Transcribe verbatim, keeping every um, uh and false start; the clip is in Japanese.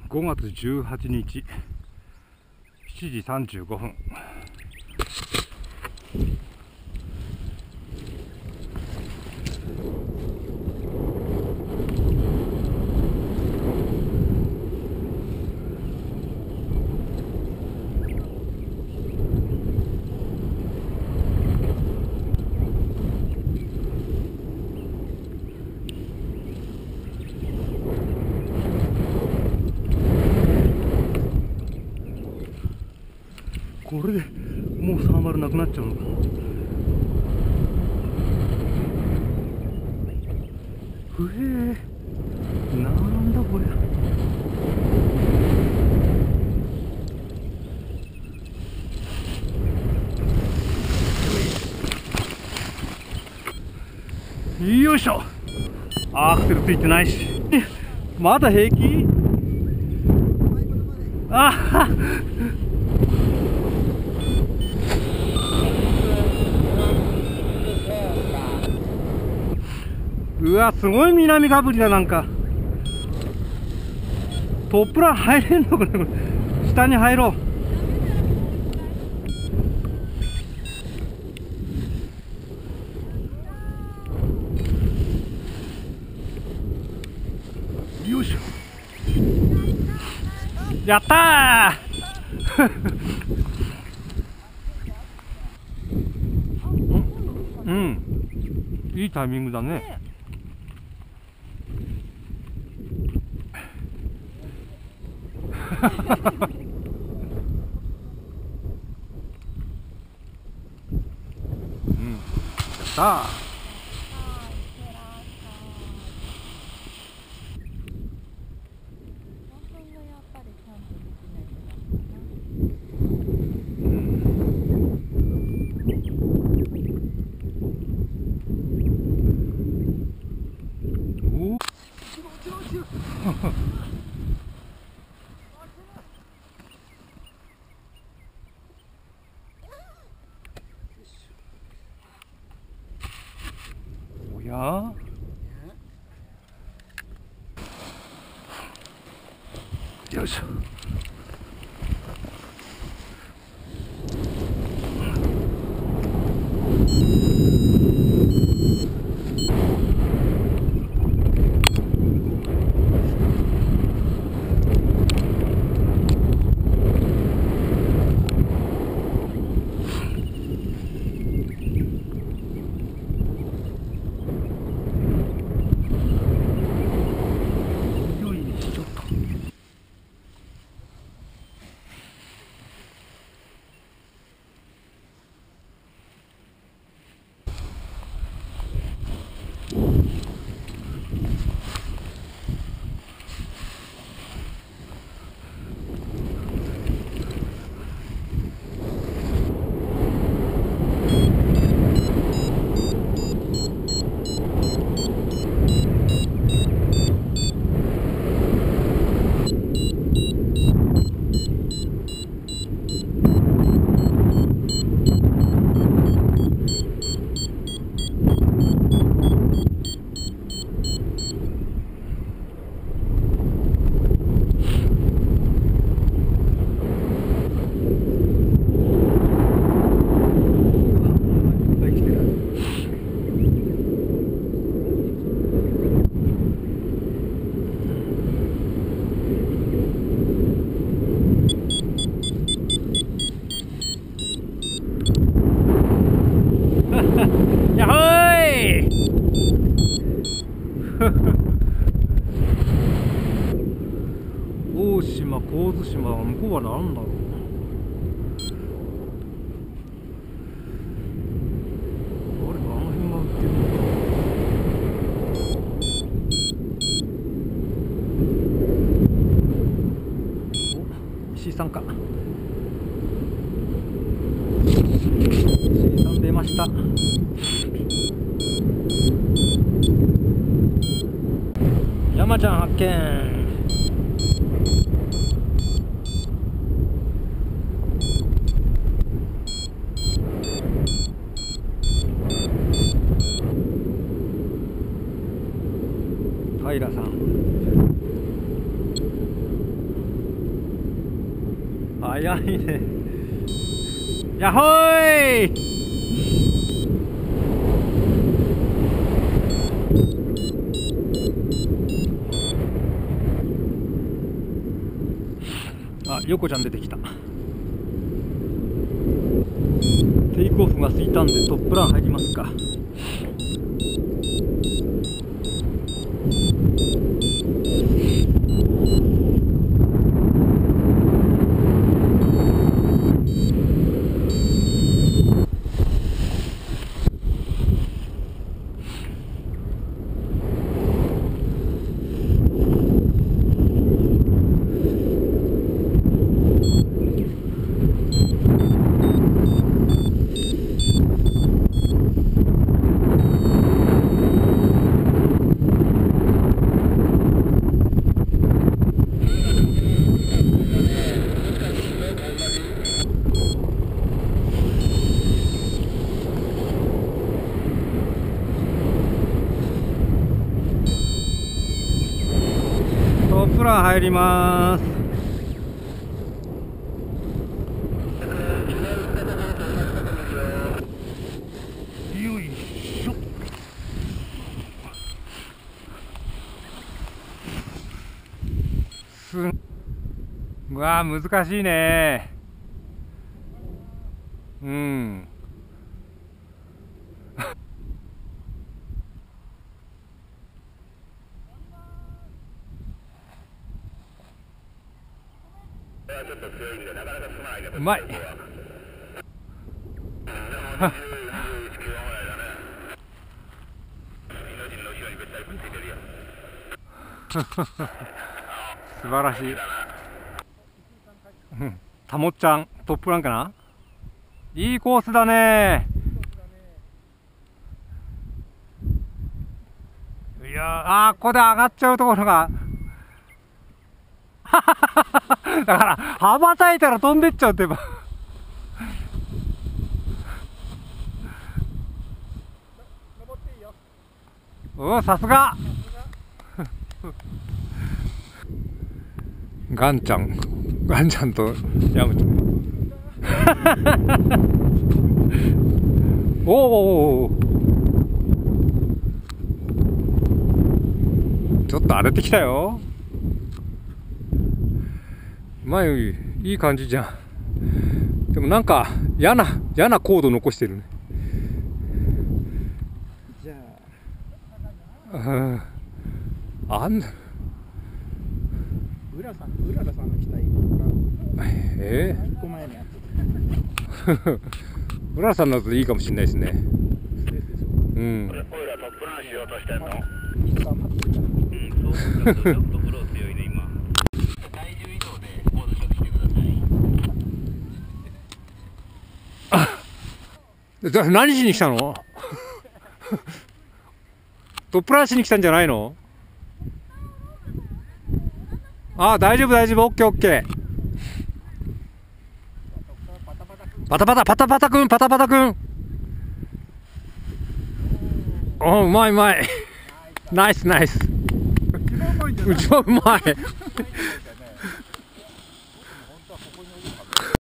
ごがつじゅうはちにちしちじさんじゅうごふん。これでもうサーマルなくなっちゃうのか。ふえー、なんだこれ。よいしょ。アクセルついてないし。まだ平気？あはうわ、すごい南かぶりだ。なんかトップラン入れんのかな。これ下に入ろう。よいしょ。やったーうん、いいタイミングだね。うん、やったー。おや？よいしょ。やっほーい大島、神津島は向こうは何だろう。あれ、あの辺が売ってるのか。お、石井さんか。石井さん出ました。山ちゃん発見。平さん。 早いね。やっほーい。あ、横ちゃん出てきた。テイクオフが過ぎたんでトップラン入りますか。トップラン入ります。よいしょ。すんうわー難しいね。うんうまい。素晴らしい。たもっちゃんトップランかな。いいコースだね。いやー、あーここで上がっちゃうところがだから羽ばたいたら飛んでっちゃうってばおお、さすがガンちゃんガンちゃんとヤムちゃんおお、ちょっと荒れてきたよ。前よりいい感じじゃん。でもなんか嫌な嫌なコード残してるね。じゃあ、うん、あんな浦さん浦田さんの機体がええー、いっこまえのやつ浦田さんだといいかもしれないですね。うん。俺らトップランしようとしてんの。頑張ってるから。うん、そうか、ちょっとフロー強いね今。体重移動でコード処理してください。あ、何しに来たの？トップランしに来たんじゃないの？ああ、大丈夫大丈夫、オッケーオッケー。パタパタパタパタくんパタパタくん。おう、うまいうまい。ナイスナイス。うちもうまい。